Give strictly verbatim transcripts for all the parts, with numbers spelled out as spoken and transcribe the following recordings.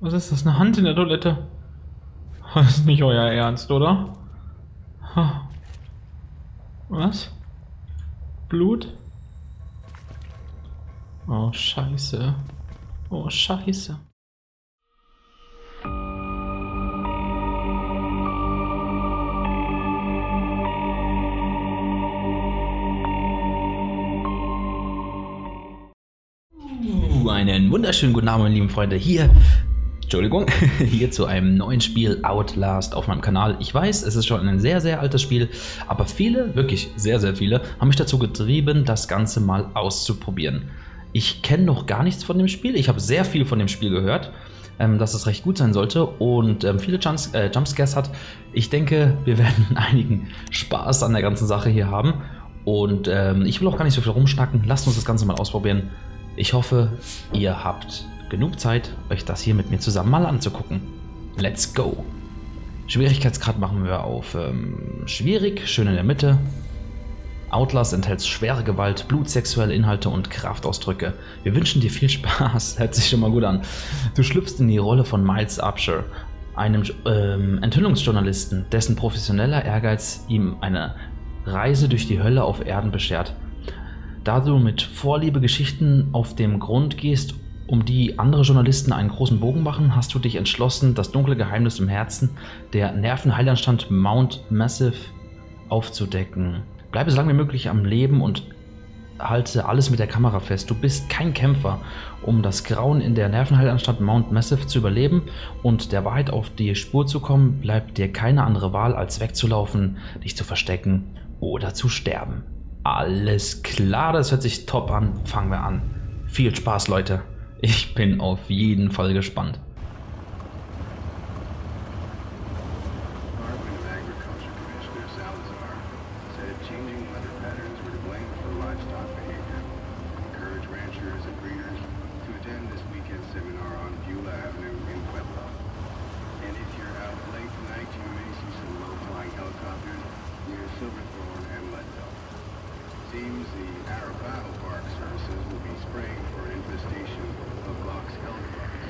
Was ist das? Eine Hand in der Toilette? Das ist nicht euer Ernst, oder? Was? Blut? Oh, Scheiße. Oh, Scheiße. Einen wunderschönen guten Abend, meine lieben Freunde. Hier, Entschuldigung, hier zu einem neuen Spiel Outlast auf meinem Kanal. Ich weiß, es ist schon ein sehr, sehr altes Spiel, aber viele, wirklich sehr, sehr viele, haben mich dazu getrieben, das Ganze mal auszuprobieren. Ich kenne noch gar nichts von dem Spiel. Ich habe sehr viel von dem Spiel gehört, ähm, dass es recht gut sein sollte und ähm, viele Jumps, äh, Jumpscares hat. Ich denke, wir werden einigen Spaß an der ganzen Sache hier haben. Und ähm, ich will auch gar nicht so viel rumschnacken. Lasst uns das Ganze mal ausprobieren. Ich hoffe, ihr habt genug Zeit, euch das hier mit mir zusammen mal anzugucken. Let's go! Schwierigkeitsgrad machen wir auf ähm, schwierig, schön in der Mitte. Outlast enthält schwere Gewalt, blutsexuelle Inhalte und Kraftausdrücke. Wir wünschen dir viel Spaß. Hört sich schon mal gut an. Du schlüpfst in die Rolle von Miles Upshur, einem ähm, Enthüllungsjournalisten, dessen professioneller Ehrgeiz ihm eine Reise durch die Hölle auf Erden beschert. Da du mit Vorliebe Geschichten auf dem Grund gehst, um die andere Journalisten einen großen Bogen machen, hast du dich entschlossen, das dunkle Geheimnis im Herzen der Nervenheilanstalt Mount Massive aufzudecken. Bleibe so lange wie möglich am Leben und halte alles mit der Kamera fest. Du bist kein Kämpfer. Um das Grauen in der Nervenheilanstalt Mount Massive zu überleben und der Wahrheit auf die Spur zu kommen, bleibt dir keine andere Wahl, als wegzulaufen, dich zu verstecken oder zu sterben. Alles klar, das hört sich top an. Fangen wir an. Viel Spaß, Leute. Ich bin auf jeden Fall gespannt. Seems the Arapaho Park Services will be spraying for an infestation of box elderbugs.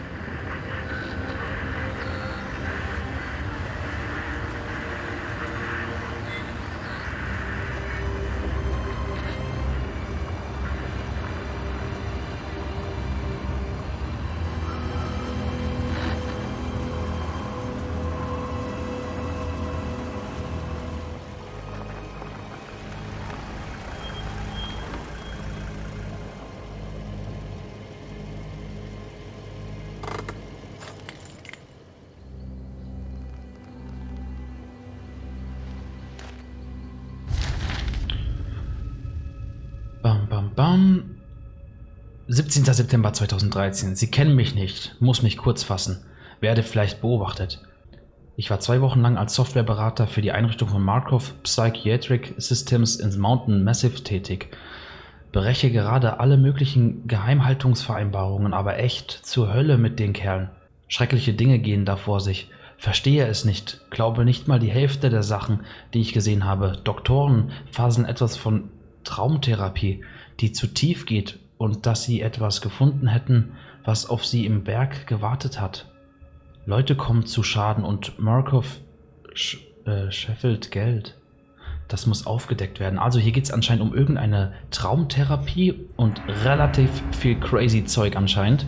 Bam, bam, bam. siebzehnter September zweitausenddreizehn. Sie kennen mich nicht, muss mich kurz fassen, werde vielleicht beobachtet. Ich war zwei Wochen lang als Softwareberater für die Einrichtung von Markov Psychiatric Systems in Mountain Massive tätig. Breche gerade alle möglichen Geheimhaltungsvereinbarungen, aber echt zur Hölle mit den Kerlen. Schreckliche Dinge gehen da vor sich. Verstehe es nicht, glaube nicht mal die Hälfte der Sachen, die ich gesehen habe. Doktoren faseln etwas von Traumtherapie, die zu tief geht und dass sie etwas gefunden hätten, was auf sie im Berg gewartet hat. Leute kommen zu Schaden und Markov sch äh, scheffelt Geld. Das muss aufgedeckt werden. Also hier geht es anscheinend um irgendeine Traumtherapie und relativ viel crazy Zeug anscheinend.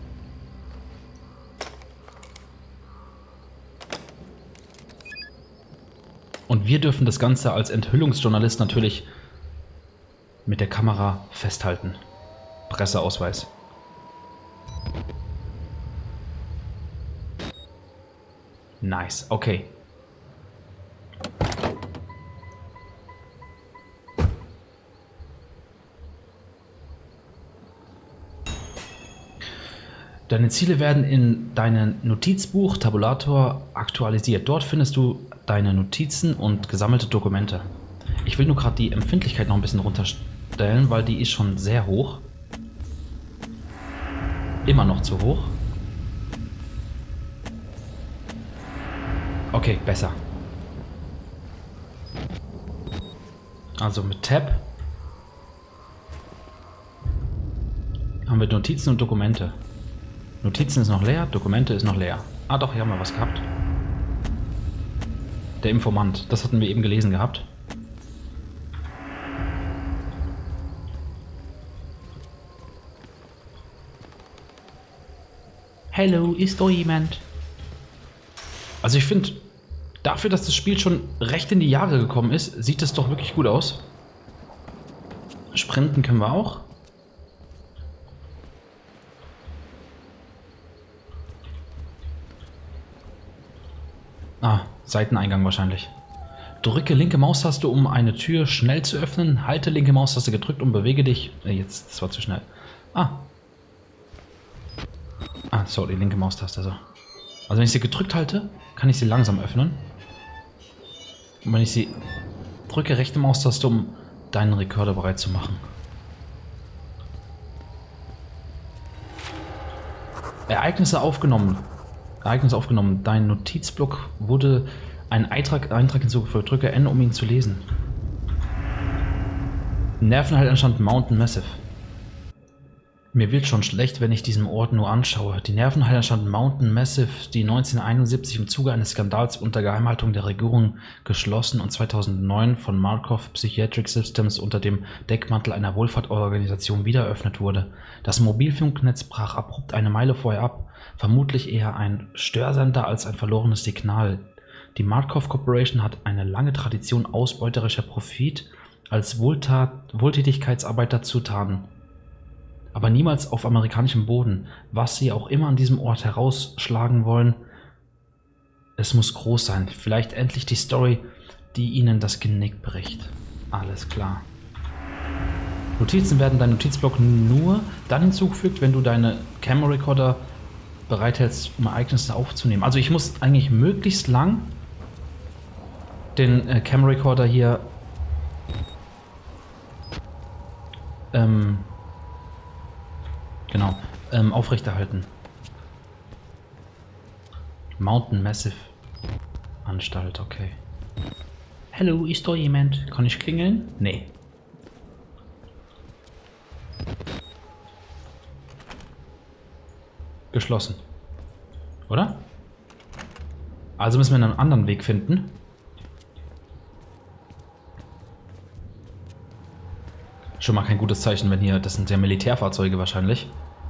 Und wir dürfen das Ganze als Enthüllungsjournalist natürlich mit der Kamera festhalten. Presseausweis. Nice, okay. Deine Ziele werden in deinem Notizbuch Tabulator aktualisiert. Dort findest du deine Notizen und gesammelte Dokumente. Ich will nur gerade die Empfindlichkeit noch ein bisschen runterstellen, weil die ist schon sehr hoch. Immer noch zu hoch. Okay, besser. Also mit Tab haben wir Notizen und Dokumente. Notizen ist noch leer, Dokumente ist noch leer. Ah doch, hier haben wir was gehabt. Der Informant, das hatten wir eben gelesen gehabt. Hallo, ist da jemand? Also ich finde, dafür, dass das Spiel schon recht in die Jahre gekommen ist, sieht das doch wirklich gut aus. Sprinten können wir auch. Ah, Seiteneingang wahrscheinlich. Drücke linke Maustaste, um eine Tür schnell zu öffnen. Halte linke Maustaste gedrückt und bewege dich... Äh, jetzt, das war zu schnell. Ah. Ah, sorry, linke Maustaste. So. Also wenn ich sie gedrückt halte, kann ich sie langsam öffnen. Und wenn ich sie drücke, rechte Maustaste, um deinen Rekorder bereit zu machen. Ereignisse aufgenommen. Ereignis aufgenommen. Dein Notizblock wurde ein Eintrag, Eintrag hinzugefügt. Drücke N, um ihn zu lesen. Nervenheilanstalt Mountain Massive. Mir wird schon schlecht, wenn ich diesen Ort nur anschaue. Die Nervenheilanstalt Mountain Massive, die neunzehnhunderteinundsiebzig im Zuge eines Skandals unter Geheimhaltung der Regierung geschlossen und zweitausendneun von Markov Psychiatric Systems unter dem Deckmantel einer Wohlfahrtorganisation wieder eröffnet wurde. Das Mobilfunknetz brach abrupt eine Meile vorher ab. Vermutlich eher ein Störsender als ein verlorenes Signal. Die Markov Corporation hat eine lange Tradition ausbeuterischer Profit als Wohltat Wohltätigkeitsarbeiter zu tarnen. Aber niemals auf amerikanischem Boden. Was sie auch immer an diesem Ort herausschlagen wollen, es muss groß sein. Vielleicht endlich die Story, die ihnen das Genick bricht. Alles klar. Notizen werden dein Notizblock nur dann hinzugefügt, wenn du deine Camera Recorder bereithältst, um Ereignisse aufzunehmen. Also ich muss eigentlich möglichst lang den äh, Camera Recorder hier ähm, genau, ähm, aufrechterhalten. Mountain Massive Anstalt, okay. Hallo, ist da jemand? Kann ich klingeln? Nee. Geschlossen. Oder? Also müssen wir einen anderen Weg finden. Schon mal kein gutes Zeichen, wenn hier... Das sind ja Militärfahrzeuge wahrscheinlich.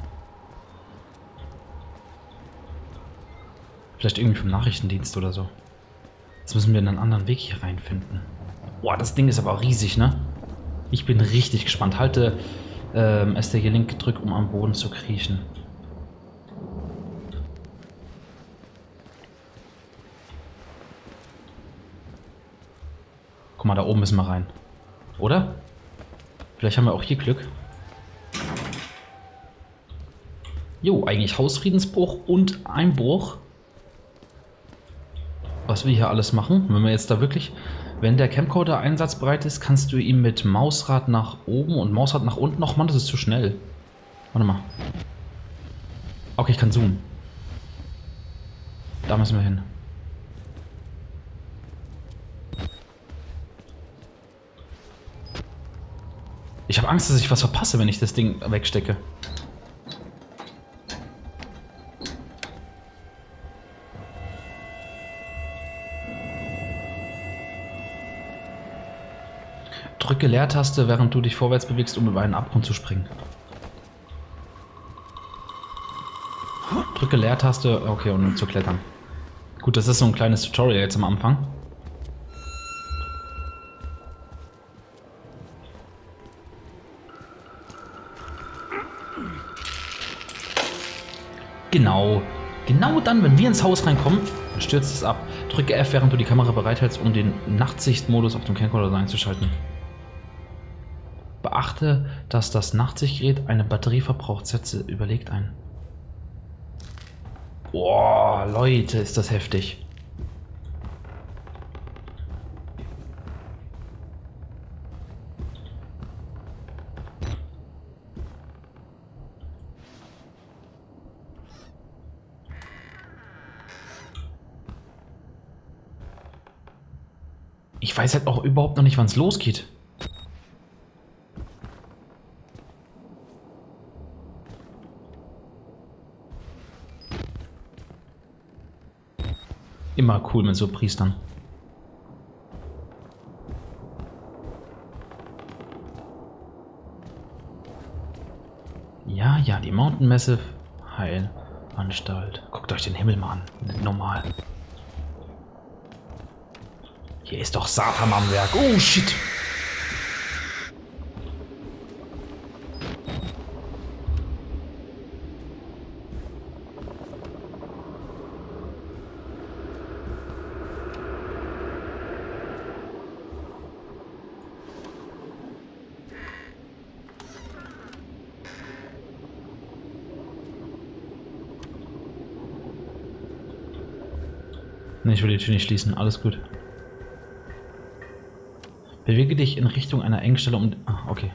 Vielleicht irgendwie vom Nachrichtendienst oder so. Jetzt müssen wir einen anderen Weg hier reinfinden. Boah, das Ding ist aber riesig, ne? Ich bin richtig gespannt. Halte ähm, S D G Link gedrückt, um am Boden zu kriechen. Guck mal, da oben müssen wir rein. Oder? Vielleicht haben wir auch hier Glück. Jo, eigentlich Hausfriedensbruch und Einbruch. Was wir hier alles machen. Wenn wir jetzt da wirklich... Wenn der Camcorder einsatzbereit ist, kannst du ihn mit Mausrad nach oben und Mausrad nach unten... Och Mann, das ist zu schnell. Warte mal. Okay, ich kann zoomen. Da müssen wir hin. Ich habe Angst, dass ich was verpasse, wenn ich das Ding wegstecke. Drücke Leertaste, während du dich vorwärts bewegst, um über einen Abgrund zu springen. Drücke Leertaste, okay, um zu klettern. Gut, das ist so ein kleines Tutorial jetzt am Anfang. Genau. Genau dann, wenn wir ins Haus reinkommen, stürzt es ab. Drücke F, während du die Kamera bereithältst, um den Nachtsichtmodus auf dem Camcorder einzuschalten. Beachte, dass das Nachtsichtgerät eine Batterie verbraucht. Setze überlegt ein. Boah, Leute, ist das heftig. Ich weiß halt auch überhaupt noch nicht, wann es losgeht. Immer cool mit so Priestern. Ja, ja, die Mountain Massive Heilanstalt. Guckt euch den Himmel mal an. Nicht normal. Hier ist doch Satan am Werk. Oh, shit. Ne, ich will die Tür nicht schließen. Alles gut. Bewege dich in Richtung einer Engstelle um... Ah, okay.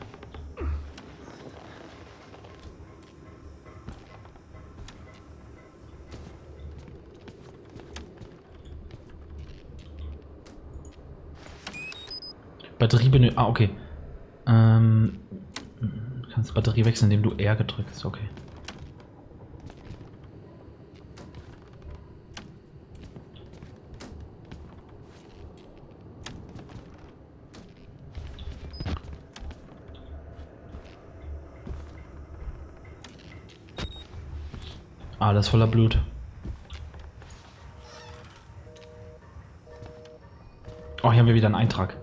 Batterie benötigt... Ah, okay. Ähm... Du kannst Batterie wechseln, indem du R gedrückt hast. Okay. Alles voller Blut. Oh, hier haben wir wieder einen Eintrag.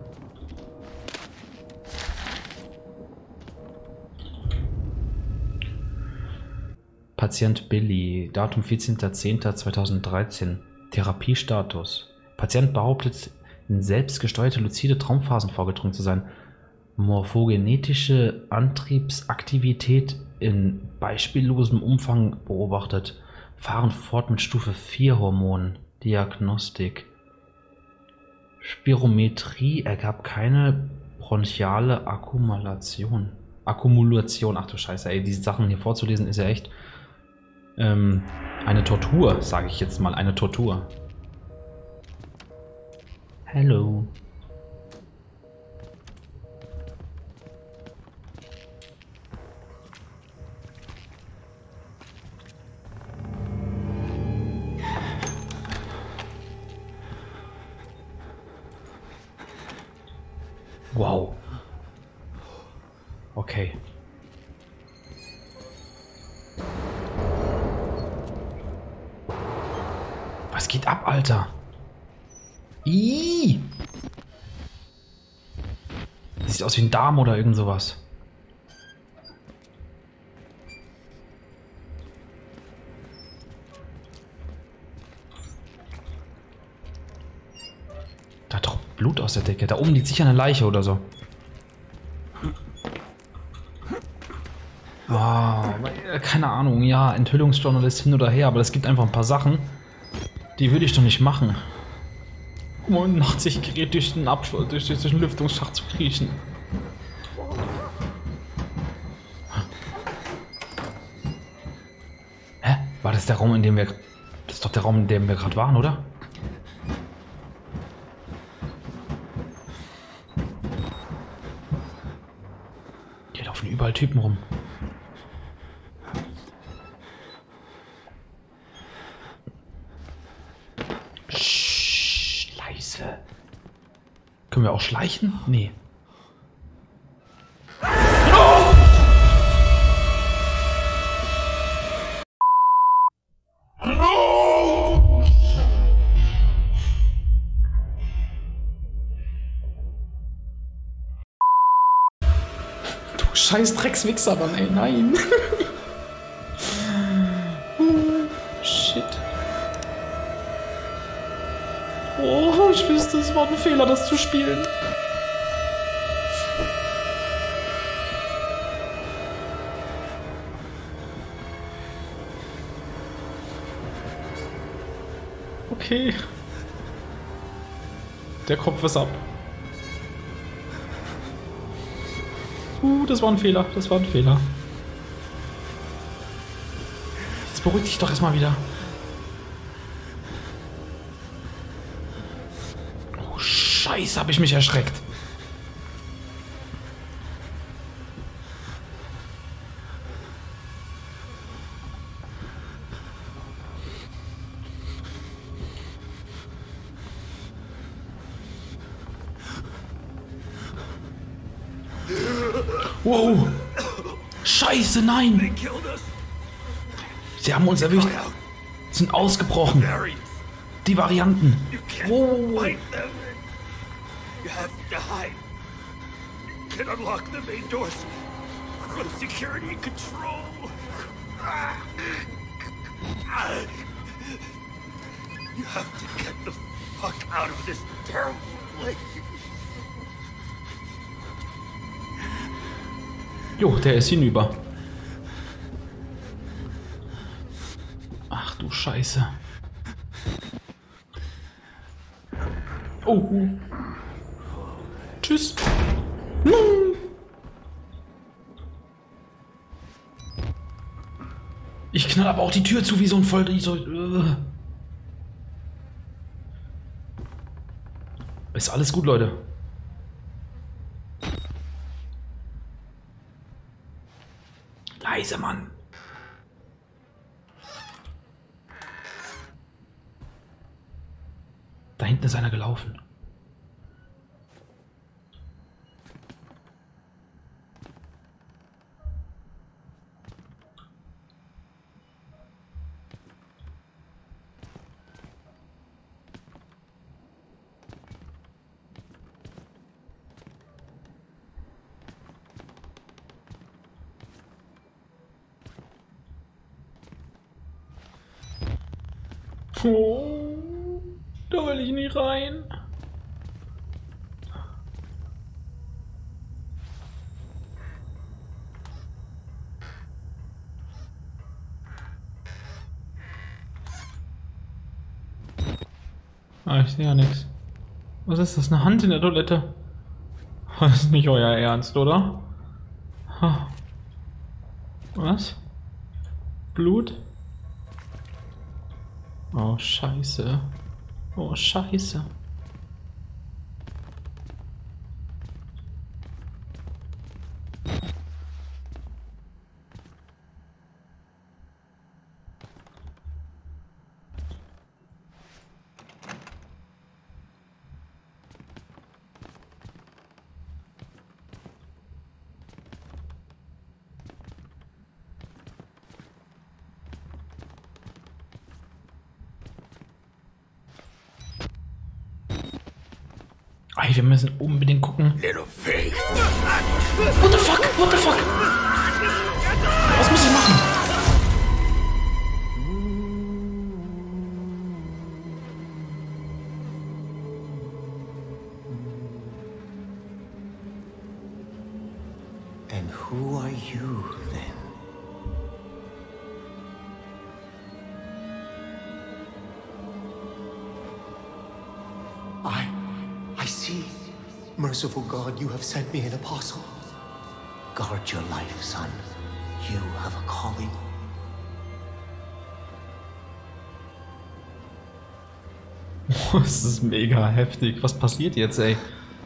Patient Billy, Datum vierzehnter zehnter zweitausenddreizehn. Therapiestatus. Patient behauptet, in selbstgesteuerte luzide Traumphasen vorgedrungen zu sein. Morphogenetische Antriebsaktivität in beispiellosem Umfang beobachtet. Fahren fort mit Stufe vier Hormonen. Diagnostik. Spirometrie ergab keine bronchiale Akkumulation. Akkumulation, ach du Scheiße, ey, diese Sachen hier vorzulesen ist ja echt ähm, eine Tortur, sage ich jetzt mal, eine Tortur. Hello. Wow. Okay. Was geht ab, Alter? Ih! Das sieht aus wie ein Darm oder irgend sowas. Da tropft Blut aus der Decke. Da oben liegt sicher eine Leiche oder so. Oh, keine Ahnung, ja, Enthüllungsjournalist hin oder her, aber es gibt einfach ein paar Sachen, die würde ich doch nicht machen. Um nachts sich Gerät durch den Abschluss, durch, durch den Lüftungsschacht zu kriechen. Hä? War das der Raum, in dem wir... Das ist doch der Raum, in dem wir gerade waren, oder? Hier laufen überall Typen rum. Können wir auch schleichen? Nee. Oh! Oh! Du scheiß Dreckswichser, Mann, ey, nein. Shit. Oh, ich wüsste, es war ein Fehler, das zu spielen. Okay. Der Kopf ist ab. Uh, das war ein Fehler, das war ein Fehler. Jetzt beruhig dich doch erstmal wieder. Scheiße, habe ich mich erschreckt. Wow. Scheiße, nein. Sie haben uns erwischt. Sind ausgebrochen. Die Varianten. Oh. You have to hide. You can unlock the main doors from security control. You have to get the fuck out of this terrible place. Jo, der ist hinüber. Ach du Scheiße. Oh. Tschüss. Ich knall aber auch die Tür zu wie so ein Voll... So, uh. Ist alles gut, Leute. Leise, Mann. Da hinten ist einer gelaufen. Oh, da will ich nicht rein. Ah, ich sehe ja nichts. Was ist das? Eine Hand in der Toilette? Das ist nicht euer Ernst, oder? Was? Blut? Oh, Scheiße. Oh, Scheiße. Ey, wir müssen unbedingt gucken. Little pig. What the fuck? What the fuck? Was muss ich machen? And who are you then? I... I see. Merciful God, you have sent me an apostle. Guard your life, son. You have a calling. Das ist mega heftig. Was passiert jetzt, ey?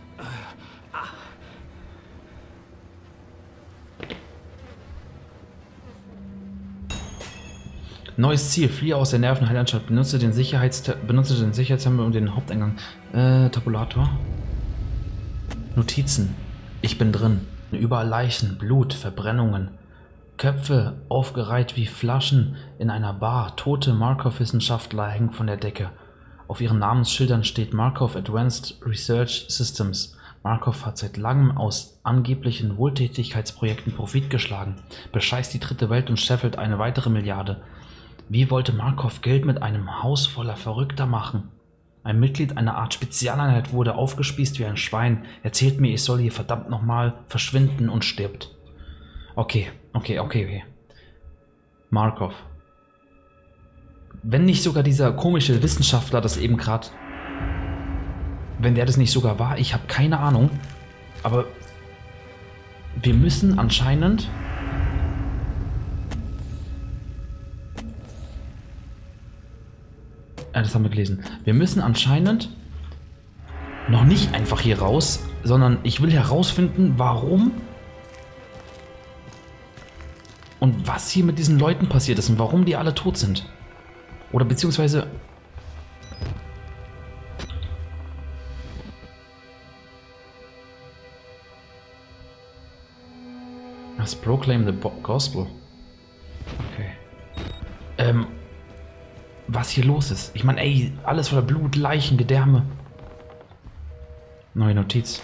Neues Ziel. Fliehe aus der Nervenheilanstalt. Benutze den Sicherheits benutze den Sicherheitstempel und den Haupteingang. Äh, Tabulator. Notizen. Ich bin drin. Überall Leichen, Blut, Verbrennungen. Köpfe aufgereiht wie Flaschen in einer Bar. Tote Markov-Wissenschaftler hängen von der Decke. Auf ihren Namensschildern steht Markov Advanced Research Systems. Markov hat seit langem aus angeblichen Wohltätigkeitsprojekten Profit geschlagen, bescheißt die dritte Welt und scheffelt eine weitere Milliarde. Wie wollte Markov Geld mit einem Haus voller Verrückter machen? Ein Mitglied einer Art Spezialeinheit wurde aufgespießt wie ein Schwein, erzählt mir, ich soll hier verdammt nochmal verschwinden und stirbt. Okay, okay, okay, okay. Markov. Wenn nicht sogar dieser komische Wissenschaftler das eben gerade... Wenn der das nicht sogar war, ich habe keine Ahnung. Aber wir müssen anscheinend... Ja, das haben wir gelesen. Wir müssen anscheinend noch nicht einfach hier raus, sondern ich will herausfinden, warum und was hier mit diesen Leuten passiert ist und warum die alle tot sind. Oder beziehungsweise... must proclaim the gospel. Okay. Ähm, was hier los ist. Ich meine, ey, alles voller Blut, Leichen, Gedärme. Neue Notiz.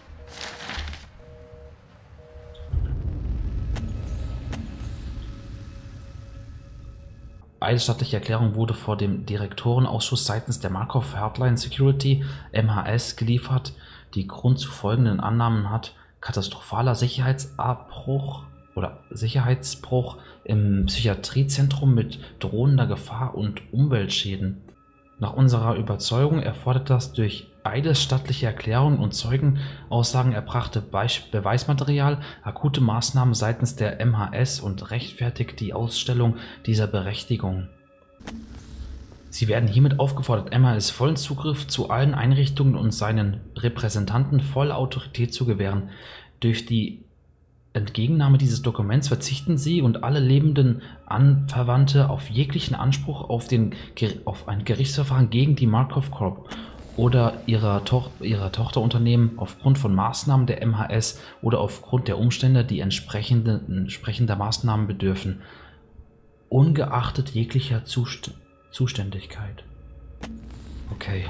Eidesstattliche Erklärung wurde vor dem Direktorenausschuss seitens der Markov Hardline Security M H S geliefert, die Grund zu folgenden Annahmen hat: katastrophaler Sicherheitsabbruch oder Sicherheitsbruch im Psychiatriezentrum mit drohender Gefahr und Umweltschäden. Nach unserer Überzeugung erfordert das durch eidesstattliche Erklärungen und Zeugenaussagen erbrachte Beisp- Beweismaterial akute Maßnahmen seitens der M H S und rechtfertigt die Ausstellung dieser Berechtigung. Sie werden hiermit aufgefordert, M H S vollen Zugriff zu allen Einrichtungen und seinen Repräsentanten volle Autorität zu gewähren. Durch die Entgegennahme dieses Dokuments verzichten Sie und alle lebenden Anverwandte auf jeglichen Anspruch auf, den, auf ein Gerichtsverfahren gegen die Markov Corp oder ihrer, to ihrer Tochterunternehmen aufgrund von Maßnahmen der M H S oder aufgrund der Umstände, die entsprechende, entsprechender Maßnahmen bedürfen, ungeachtet jeglicher Zust Zuständigkeit. Okay.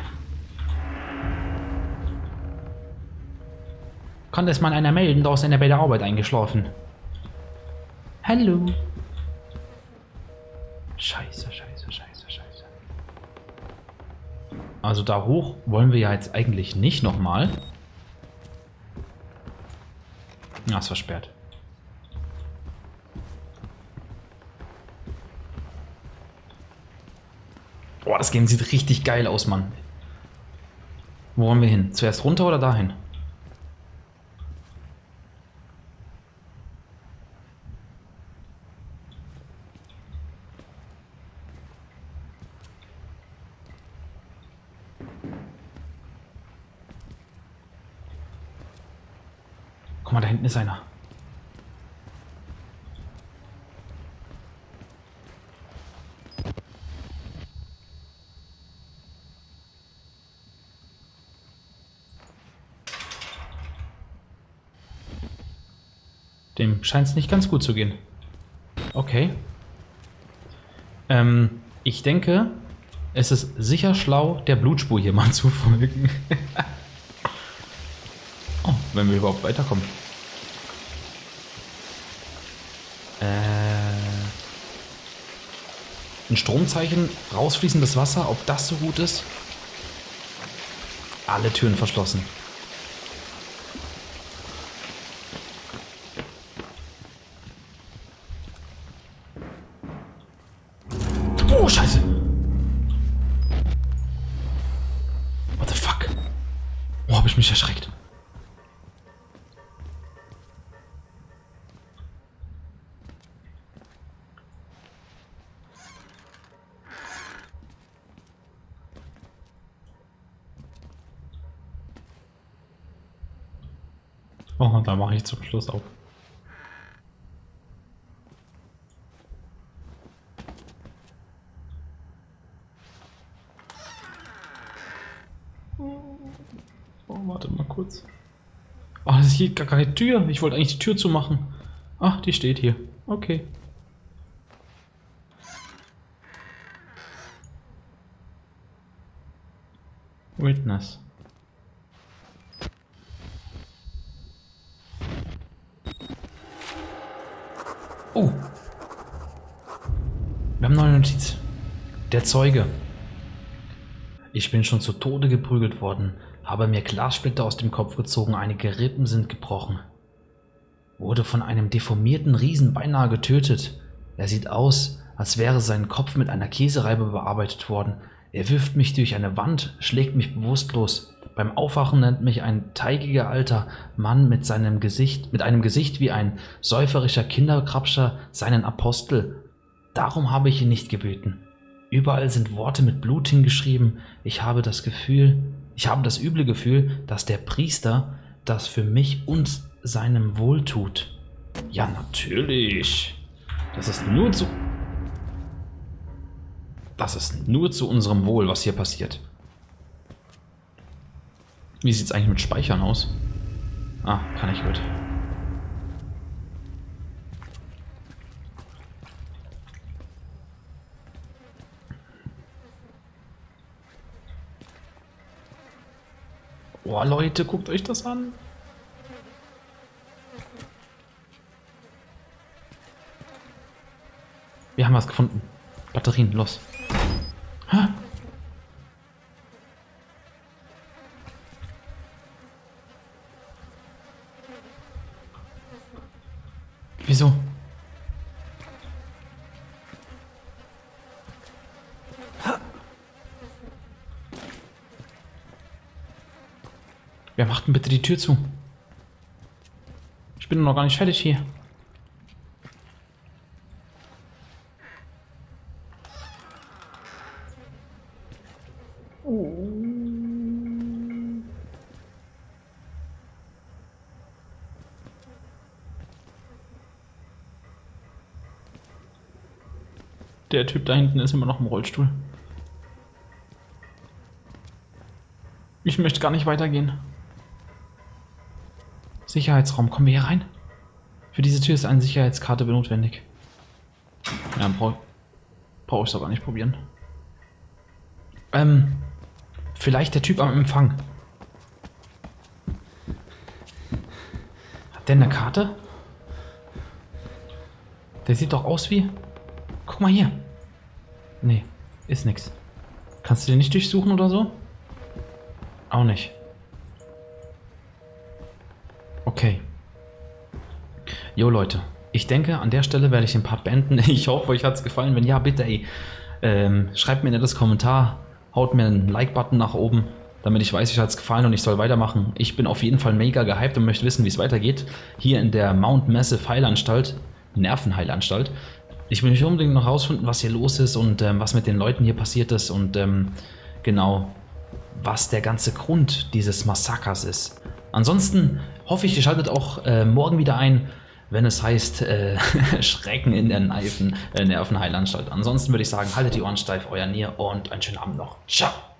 Kann das mal einer melden? Da ist einer bei der Arbeit eingeschlafen. Hallo. Scheiße, scheiße, scheiße, scheiße. Also da hoch wollen wir ja jetzt eigentlich nicht nochmal. Ja, ist versperrt. Boah, das Game sieht richtig geil aus, Mann. Wo wollen wir hin? Zuerst runter oder dahin? Guck mal, da hinten ist einer. Dem scheint es nicht ganz gut zu gehen. Okay. Ähm, ich denke, es ist sicher schlau, der Blutspur hier mal zu folgen. Oh, wenn wir überhaupt weiterkommen. Äh, ein Stromzeichen, rausfließendes Wasser, ob das so gut ist? Alle Türen verschlossen. Oh, Scheiße! What the fuck? Oh, hab ich mich erschreckt. Oh, da mache ich zum Schluss auf. Oh, warte mal kurz. Oh, das ist hier gar keine Tür. Ich wollte eigentlich die Tür zumachen. Ach, die steht hier. Okay. Witness. Oh. Wir haben eine neue Notiz. Der Zeuge. Ich bin schon zu Tode geprügelt worden, habe mir Glassplitter aus dem Kopf gezogen, einige Rippen sind gebrochen. Wurde von einem deformierten Riesen beinahe getötet. Er sieht aus, als wäre sein Kopf mit einer Käsereibe bearbeitet worden. Er wirft mich durch eine Wand, schlägt mich bewusstlos. Beim Aufwachen nennt mich ein teigiger alter Mann mit seinem Gesicht, mit einem Gesicht wie ein säuferischer Kinderkrabscher seinen Apostel. Darum habe ich ihn nicht gebeten. Überall sind Worte mit Blut hingeschrieben. Ich habe das Gefühl, ich habe das üble Gefühl, dass der Priester das für mich und seinem Wohl tut. Ja, natürlich. Das ist nur zu... Das ist nur zu unserem Wohl, was hier passiert. Wie sieht es eigentlich mit Speichern aus? Ah, kann ich gut. Oh, Leute, guckt euch das an. Wir haben was gefunden. Batterien, los. Hä? Wieso? Wer macht denn bitte die Tür zu? Ich bin noch gar nicht fertig hier. Der Typ da hinten ist immer noch im Rollstuhl. Ich möchte gar nicht weitergehen. Sicherheitsraum, kommen wir hier rein? Für diese Tür ist eine Sicherheitskarte notwendig. Ja, brauche brauch ich doch gar nicht probieren. Ähm, vielleicht der Typ am Empfang. Hat der eine Karte? Der sieht doch aus wie... Guck mal hier. Nee, ist nix. Kannst du den nicht durchsuchen oder so? Auch nicht. Okay. Jo Leute, ich denke, an der Stelle werde ich den Part beenden. Ich hoffe, euch hat es gefallen. Wenn ja, bitte ey, ähm, schreibt mir ein nettes Kommentar, haut mir einen Like-Button nach oben, damit ich weiß, euch hat es gefallen und ich soll weitermachen. Ich bin auf jeden Fall mega gehypt und möchte wissen, wie es weitergeht. Hier in der Mount Massive Heilanstalt, Nervenheilanstalt. Ich will nicht unbedingt noch rausfinden, was hier los ist und ähm, was mit den Leuten hier passiert ist und ähm, genau, was der ganze Grund dieses Massakers ist. Ansonsten hoffe ich, ihr schaltet auch äh, morgen wieder ein, wenn es heißt äh, Schrecken in der Nerven, äh, Nervenheilanstalt. Ansonsten würde ich sagen, haltet die Ohren steif, euer Nier und einen schönen Abend noch. Ciao!